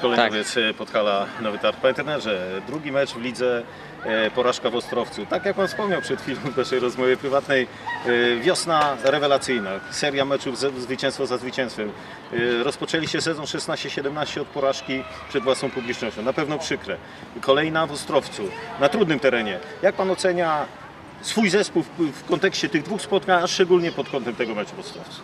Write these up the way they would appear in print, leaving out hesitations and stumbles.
Szkoleniowiec Podhala Nowy Targ. Panie trenerze, drugi mecz w lidze, porażka w Ostrowcu. Tak jak Pan wspomniał przed chwilą w naszej rozmowie prywatnej, wiosna rewelacyjna, seria meczów, zwycięstwo za zwycięstwem. Rozpoczęliście sezon 16-17 od porażki przed własną publicznością. Na pewno przykre. Kolejna w Ostrowcu, na trudnym terenie. Jak Pan ocenia swój zespół w kontekście tych dwóch spotkań, a szczególnie pod kątem tego meczu w Ostrowcu?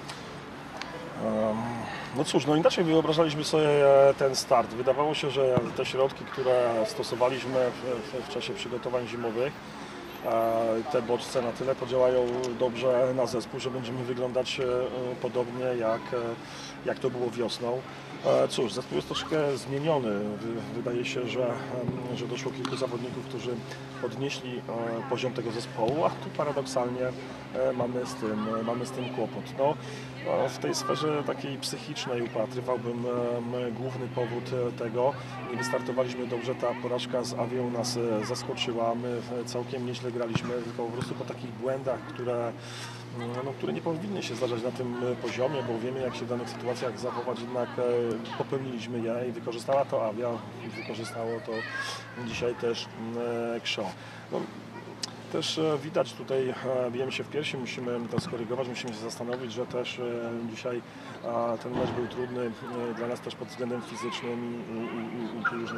No cóż, no inaczej wyobrażaliśmy sobie ten start. Wydawało się, że te środki, które stosowaliśmy w czasie przygotowań zimowych, te bodźce na tyle podziałają dobrze na zespół, że będziemy wyglądać podobnie jak to było wiosną. Cóż, zespół jest troszkę zmieniony. Wydaje się, że doszło kilku zawodników, którzy podnieśli poziom tego zespołu, a tu paradoksalnie mamy z tym kłopot. No, w tej sferze takiej psychicznej upatrywałbym główny powód tego. Nie wystartowaliśmy dobrze, ta porażka z Awią nas zaskoczyła. My całkiem nieźle graliśmy, tylko po prostu po takich błędach, które nie powinny się zdarzać na tym poziomie, bo wiemy, jak się w danych sytuacjach zachować, jednak popełniliśmy je i wykorzystała to Awia, wykorzystało to dzisiaj też KSZO. No, też widać tutaj, bijemy się w piersi, musimy to skorygować, musimy się zastanowić, że też dzisiaj ten mecz był trudny dla nas też pod względem fizycznym i już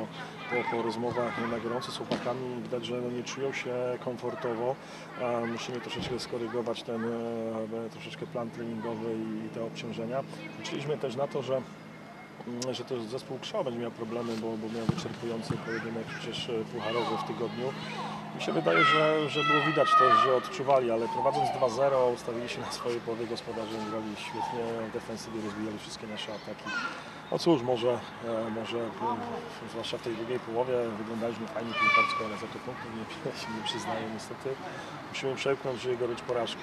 po rozmowach na gorąco z chłopakami widać, że nie czują się komfortowo. Musimy troszeczkę skorygować ten troszeczkę plan treningowy i te obciążenia. Liczyliśmy też na to, że też zespół KSZO będzie miał problemy, bo miał wyczerpujący pojedynek przecież pucharowy w tygodniu. Mi się wydaje, że było widać też, że odczuwali, ale prowadząc 2-0 ustawili się na swojej połowie gospodarzy, grali świetnie w defensywie, rozwijali wszystkie nasze ataki. No cóż, może zwłaszcza w tej drugiej połowie wyglądaliśmy fajnie piłkarsko, ale za to punktów nie przyznaję niestety. Musimy przełknąć gorycz porażki.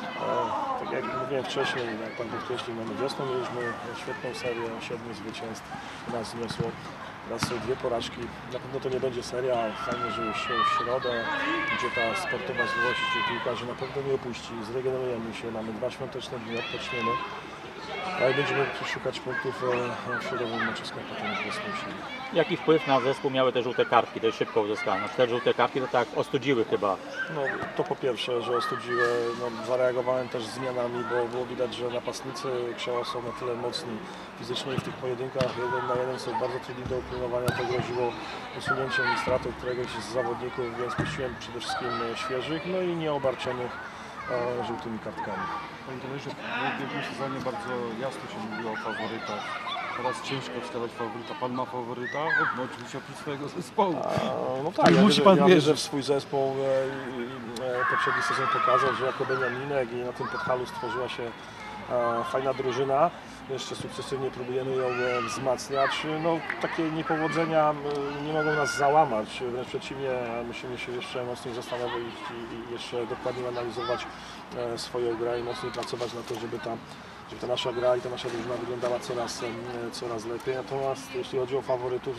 Tak jak mówiłem wcześniej, jak Pan podkreślił, mamy wiosną, mieliśmy świetną serię, 7 zwycięstw, nas zniosło. Teraz są 2 porażki, na pewno to nie będzie seria, fajnie, że już w środę, gdzie ta sportowa złość piłkarzy na pewno nie opuści, zregenerujemy się, mamy 2 świąteczne dni, odpoczniemy. Ale będziemy szukać punktów w środowym meczu z Karpatami Krasnosi. Jaki wpływ na zespół miały te żółte kartki, dość szybko uzyskane? Te żółte kartki to tak ostudziły chyba. No to po pierwsze, że ostudziły, zareagowałem też zmianami, bo było widać, że napastnicy KSZO są na tyle mocni fizycznie i w tych pojedynkach 1 na 1 są bardzo trudni do upilnowania, to groziło usunięciem i stratą któregoś z zawodników, więc puściłem przede wszystkim świeżych, no i nieobarczonych żółtymi kartkami. Panie trenerze, w ubiegłym sezonie bardzo jasno się mówiło o faworytach. Teraz ciężko wskazać faworyta. Pan ma faworyta? No oczywiście oprócz swojego zespołu. No tak, musi pan wierzyć. Wierzę w swój zespół. Poprzedni sezon pokazał, że jako Beniaminek i na tym Podhalu stworzyła się fajna drużyna. Jeszcze sukcesywnie próbujemy ją wzmacniać. No, takie niepowodzenia nie mogą nas załamać, wręcz przeciwnie, musimy się jeszcze mocniej zastanowić i jeszcze dokładnie analizować swoją grę i mocniej pracować na to, żeby ta nasza gra i ta nasza drużyna wyglądała coraz lepiej. Natomiast jeśli chodzi o faworytów,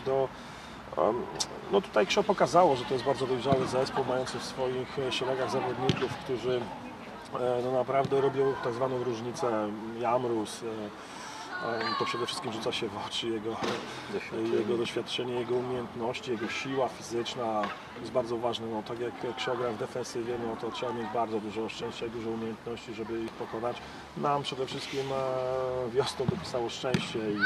no tutaj KSZO pokazało, że to jest bardzo dojrzały zespół, mający w swoich szeregach zawodników, którzy no naprawdę robią tak zwaną różnicę. Jamrus, to przede wszystkim rzuca się w oczy jego doświadczenie, jego umiejętności, jego siła fizyczna jest bardzo ważna. No, tak jak KSZO gra w defensywie, no to trzeba mieć bardzo dużo szczęścia i dużo umiejętności, żeby ich pokonać. Nam przede wszystkim wiosną dopisało szczęście i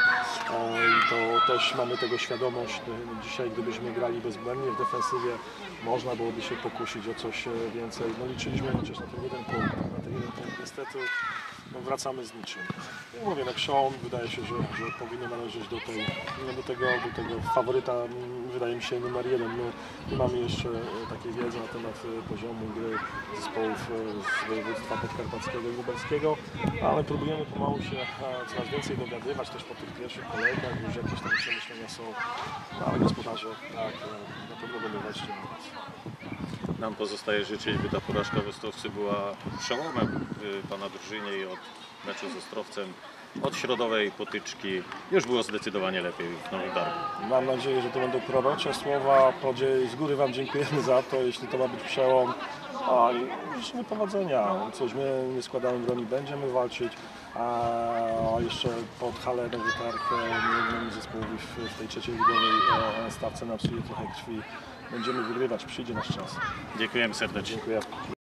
to też mamy tego świadomość. Dzisiaj, gdybyśmy grali bezbłędnie w defensywie, można byłoby się pokusić o coś więcej. No, liczyliśmy chociaż na ten 1 punkt. Na ten 1 punkt niestety wracamy z niczym. Ja mówię, no KSZO wydaje się, że powinno należeć do tego faworyta, wydaje mi się, numer 1. My nie mamy jeszcze takiej wiedzy na temat poziomu gry zespołów z województwa podkarpackiego i lubelskiego, ale próbujemy pomału się coraz więcej dowiadywać, też po tych pierwszych kolejkach już jakieś tam przemyślenia są, no, ale gospodarze tak, na pewno będą walczyć o nas. Nam pozostaje życzyć, by ta porażka w Ostrowcu była przełomem Pana drużynie i od meczu z Ostrowcem, od środowej potyczki już było zdecydowanie lepiej w Nowym Targu. Mam nadzieję, że to będą prorocze słowa. Z góry Wam dziękujemy za to, jeśli to ma być przełom. I życzymy powodzenia. Cóż, my nie składamy broni, będziemy walczyć. a jeszcze pod halę Nowy Targ niejednemu zespołowi w tej trzeciej ligowej stawce nam psuje trochę krwi. Będziemy wygrywać, przyjdzie nasz czas. Dziękujemy serdecznie. Dziękuję.